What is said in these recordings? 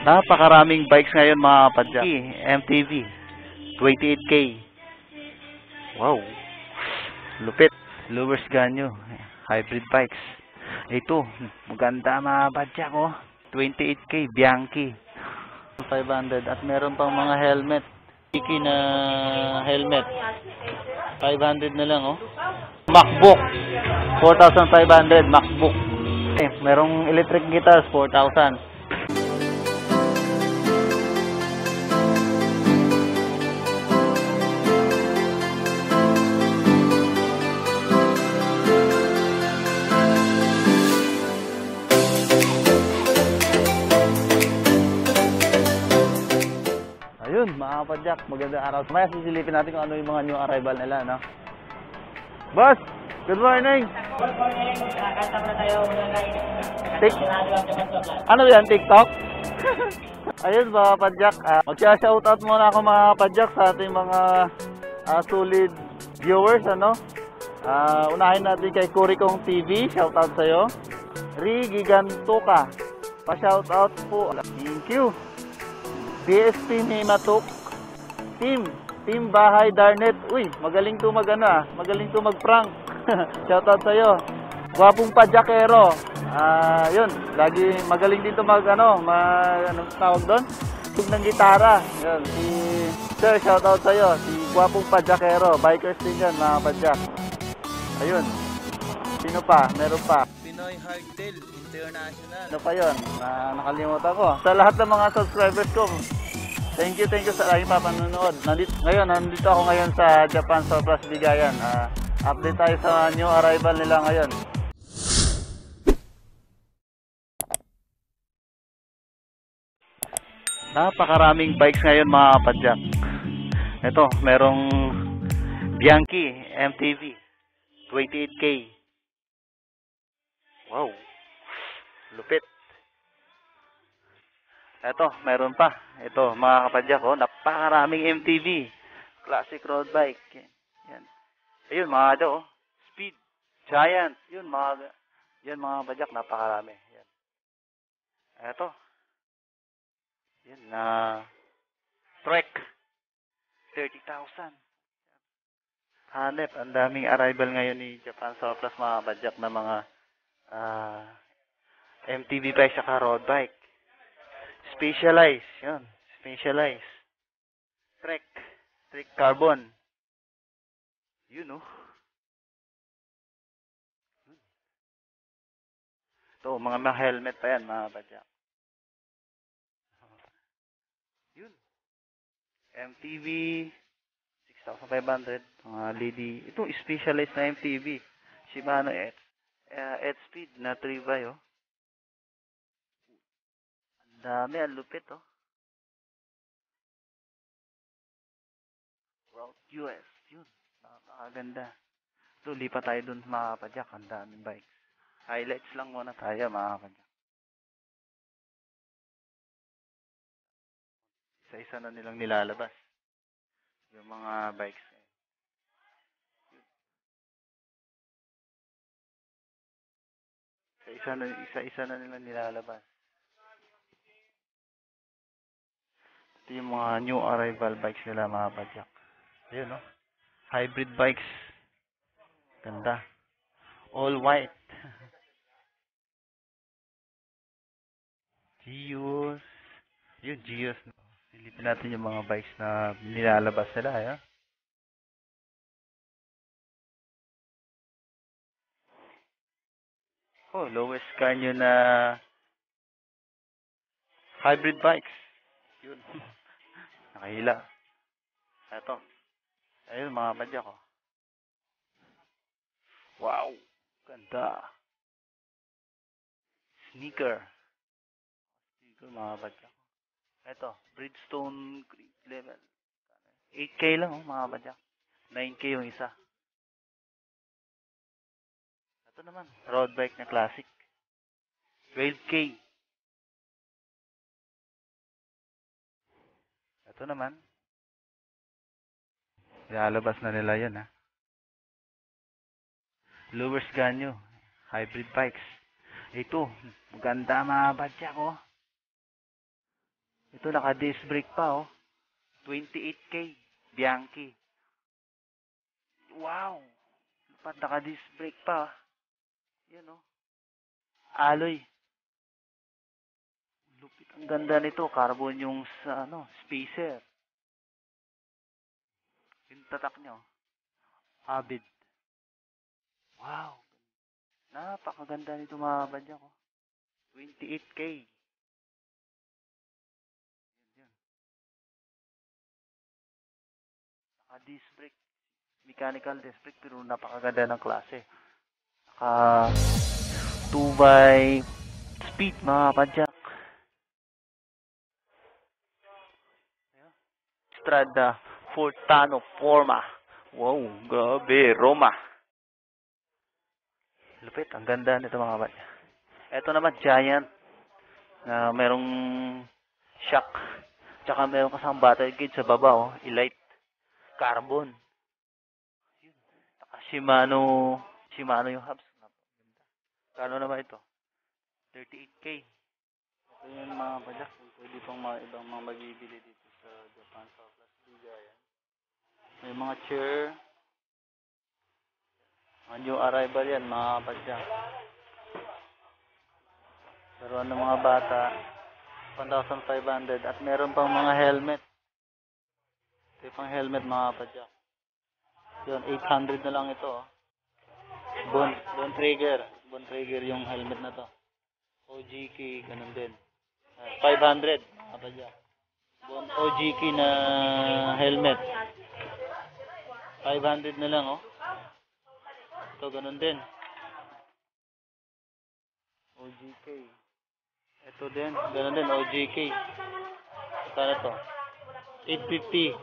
Napakaraming bikes ngayon mga kapadyak. MTV, 28K. Wow, lupit. Lowers ganyo, hybrid bikes. Ito, maganda mga kapadyak oh. 28K, Bianchi. 500 at meron pang mga helmet. Iki na helmet. 500 na lang oh. MacBook, 4,500 MacBook. Merong electric guitars, 4,000. Ayun, mga kapadyak, magandang araw. Maya sisilipin natin kung ano yung mga new arrival nila, no? Boss, good morning! Good morning, kakanta na tayo Ano yan, TikTok? Ayun mga kapadyak, magsya-shoutout muna ako mga kapadyak sa ating mga solid viewers, ano? Unahin natin kay Kurikong TV, shoutout sa'yo. Gigantoka, pa-shoutout po. Thank you. PSP Himatok, Team Bahay Darnet. Uy, magaling to magaling to mag-prank. Shoutout sa'yo. Gwapong Padjakero. Yun, lagi magaling dito anong tawag doon? Tug ng gitara. Yun, si Sir, shoutout sa'yo. Si Gwapong Padjakero. Bikers din yan, mga padyak. Ayun. Sino pa? Meron pa. Pinoy Hardtail International. Ano pa yun? Nakalimutan ko. Sa lahat ng mga subscribers ko, thank you sa lagi pa panonood. Nandito ako ngayon sa Japan Surplus Bigayan. Update tayo sa new arrival nila ngayon. Napakaraming bikes ngayon mga kapadyak. Ito, merong Bianchi MTV 28K. Wow, lupit. Ito, meron pa. Ito, mga kapadyak, oh, napakaraming MTV. Classic road bike. Yan. Ayun, mga kapadyak, oh. Speed. Giant. Yun, mga kapadyak, napakarami. Yan. Ito. Yan, Trek. 30,000. Hanep, ang daming arrival ngayon ni Japan Surplus, mga kapadyak, na mga MTV bike saka road bike. Specialize, yun. Specialize. Trek Carbon. Yun, oh. Ito, mga helmet pa yan, mga badyak. Yun. MTV, 6,500. Mga lady. Ito, specialized na MTV. Shimano Speed na 3x, oh. Ang dami, ang lupit, oh. Route US. Yun. Nakakaganda. So, lipat tayo dun mga kapadyak. Ang daming bikes. Highlights lang muna tayo mga kapadyak. Isa-isa na nilang nilalabas. Yung mga bikes. Isa-isa na nilang nilalabas. Ito yung mga new arrival bikes nila mga kapadyak. Ayun, no? Hybrid bikes. Ganda. All white. Gios. Yun, Gios. Silipin natin yung mga bikes na nilalabas nila. Ayan. Oh, lowest canyon na hybrid bikes. Yun. Nakahila. Ito. Ayun, mga padyak, oh. Wow. Ganda. Sneaker, mga padyak. Ito, Bridgestone level. 8K lang, oh, mga padyak. 9K yung isa. Ito naman, road bike na classic. 12K. Ito naman. Lalabas na nila yan, ha. Lowers ganyo. Hybrid bikes. Ito, maganda mga badyak, oh. Ito, naka-disc brake pa, oh. 28K. Bianchi. Wow! Dapat naka-disc brake pa. Yan, oh. Alloy. Lupit. Ang ganda nito. Carbon yung sa, spacer. Yung tatak niya, oh. Avid. Wow! Napakaganda nito mga badyak, oh. 28K. Naka-disc brake. Mechanical disc brake pero napakaganda ng klase. Naka 2x speed mga padyak. Strada Fortano Forma. Wow, grabe, Roma. Lupit, ang ganda nito mga padyak. Ito naman Giant na merong shock. Tsaka merong kasama battery gauge sa baba, oh. Elite carbon. Shimano yung hubs. Kano naman ito? 38K. Ito yung mga padyak. Pwede pang mga ibang mga magbibili dito sa Japan sa Plus Liga. Yan. May mga chair. Mga new arrival yan mga padyak. Laruan ng mga bata. 1,500. At meron pang mga helmet. Ito yung pang helmet mga padyak. Yun, 800 na lang ito. Oh. Bone trigger yung helmet na to. OGK, ganun din. 500. Apa dyan? Bone OGK na helmet. 500 na lang, oh. Ito, ganun din. OGK. Ito din, ganun din, OGK. Saan to? 850.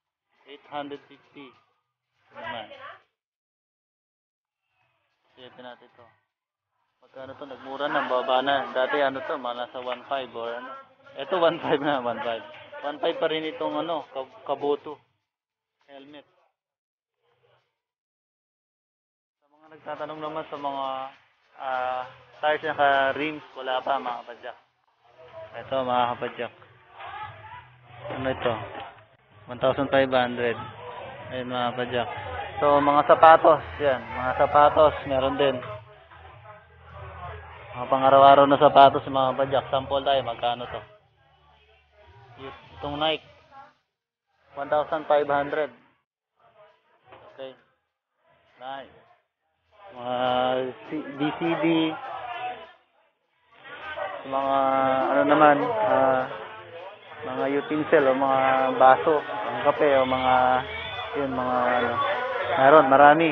850. Naman. Siyete natin ito. Magkano to? Nagmura na, baba na. Dati ano to, nasa 1.5 or ano. Ito 1.5 na, 1.5. 1.5 pa rin itong Kabuto helmet. Sa mga nagtatanong naman sa mga tires na rims, wala pa mga kapadyak. Ito mga kapadyak. Ano ito? 1,500. Ayun mga kapadyak. So, mga sapatos, yan. Mga sapatos, meron din. Mga pang-araw-araw na sapatos, mga kapadyak. Sample tayo, magkano to? Itong Nike, 1,500. Okay. Nice. Mga DCD. Mga, ano naman, mga utensil o mga baso, mga kape o mga, yun, mga, meron, marami.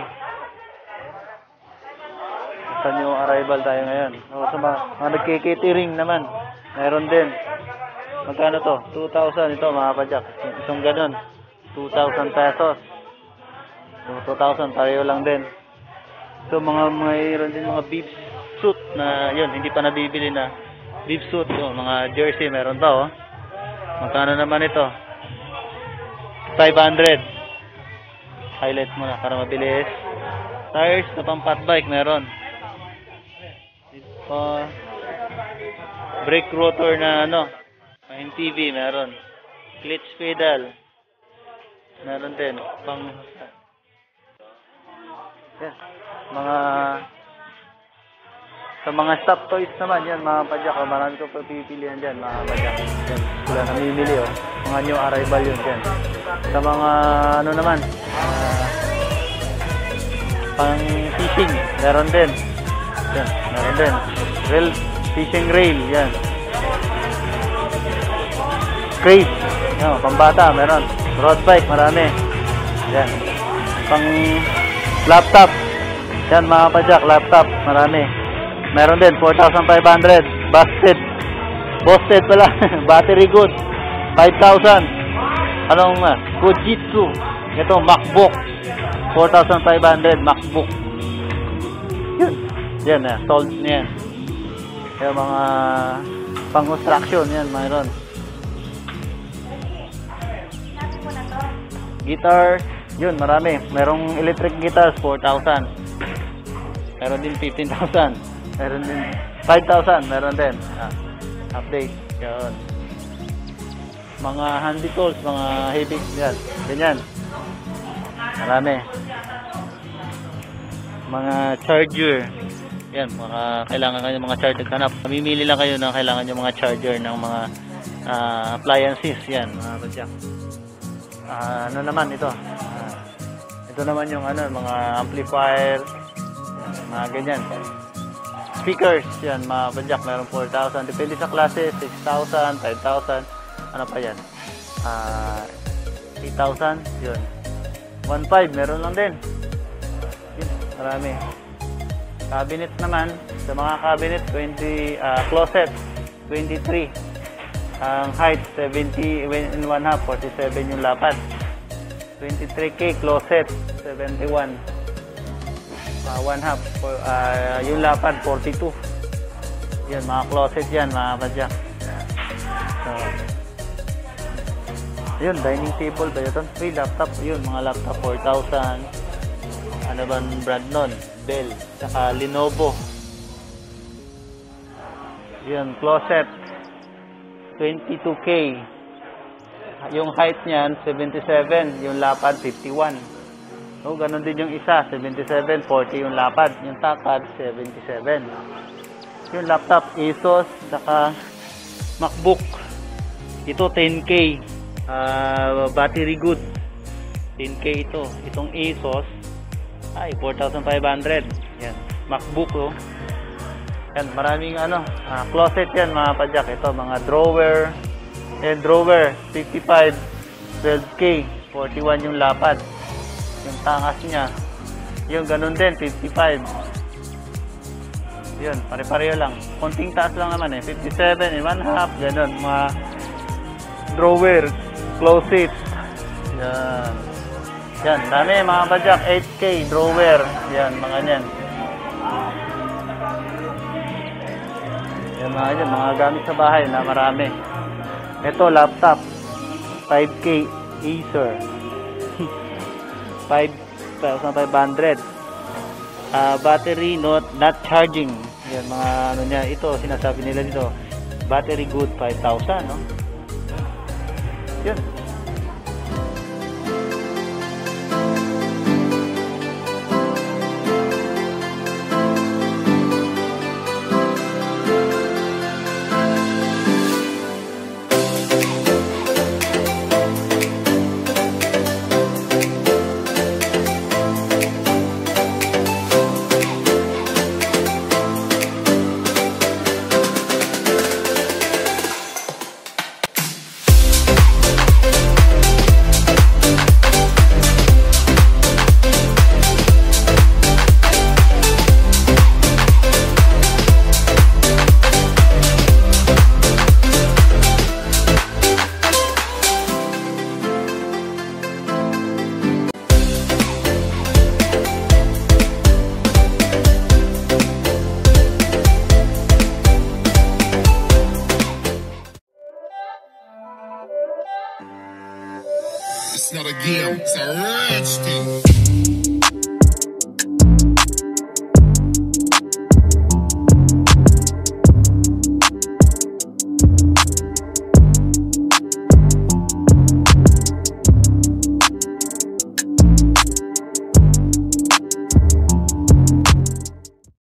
Saan yung arrival tayo ngayon? O, sa mga nagkikitering naman, meron din. Magkano to? 2,000 ito mga padyak. Isang ganun. 2,000 pesos. So, 2,000 pareho lang din. So, mayroon din mga beef suit na, yun, hindi pa nabibili na beef suit. Yun, mga jersey, meron pa, oh. Magkano naman ito? 500. Highlight mo na para mabilis. Tires na pang fat bike meron. Brake rotor na MTV meron. Clutch pedal meron din. Pang mga sa mga stop toys naman yan mga padyak. Marami ko pagpipilian dyan mga padyak. Yan, sila namimili, oh. Mga new arrival yun dyan. Sa mga ano naman, pang fishing meron din. Yan, meron din. Rail, fishing rail, yan. Crate, yan, pambata meron. Road bike marami. Yan. Pang laptop. Yan mga padyak, laptop marami. Meron din 4,500. Busted pala. Battery good 5,000. Anong Fujitsu. Ito MacBook 4,500 MacBook. Yan na, sold niyan. Yung mga pang construction yan, mayroon. Guitar, yun marami. Merong electric guitars 4,000. Meron din 15,000. Meron din 5,000, meron din. Update. Yun. mga handy tools, mga heavy, yan, ganyan. Marami. Mga charger. Yan, kailangan kayo ng mga charger. Hanap. Mamimili lang kayo na kailangan yung mga charger ng mga appliances. Yan, mga padyak. Ano naman ito? Ito naman yung mga amplifier, mga ganyan. Speakers, yan, mga padyak. Meron 4,000. Depende sa klase, 6,000, 5,000. Ano pa yan? 8,000. Yun. 1,500, meron lang din. Yun, marami. Cabinet naman, sa mga cabinet, closet, 23. Ang height, 70 in 1/2, 47 yung lapad. 23K, closet, 71. 1/2, yung lapad, 42. Yan, mga closet yan, mga padyak. So, yun, dining table ba yun? Free laptop, yun, mga laptop, 4,000. Ano ba brand nun? Dell, saka Lenovo. Yun, closet, 22K. Yung height niyan, 77. Yung lapad, 51. So, ganun din yung isa, 77, 40 yung lapad. Yung takad, 77. Yung laptop, Asus, saka MacBook. Ito, 10K. Battery good. 10K ito. Itong Asus, ay 4,500. Yan, MacBook oh. Yan, maraming closet yan, mga padyak. Ito, mga drawer. Yan, drawer, 55, 12K, 41 yung lapad. Yung tangas niya, yung ganun din, 55. Yun, pare-pareho lang. Konting taas lang naman 57 and 1/2, ganun. Mga drawer, closet. Yan. Yan, dami mga padyak, 8K, drawer. Yan, mga yan. Yan mga gamit sa bahay na marami. Ito, laptop, 5K, Acer. 5,500. Battery not charging. Yan, mga niya. Ito, sinasabi nila dito. Battery good, 5,000, no? Yan. It's not a game, it's a rich thing.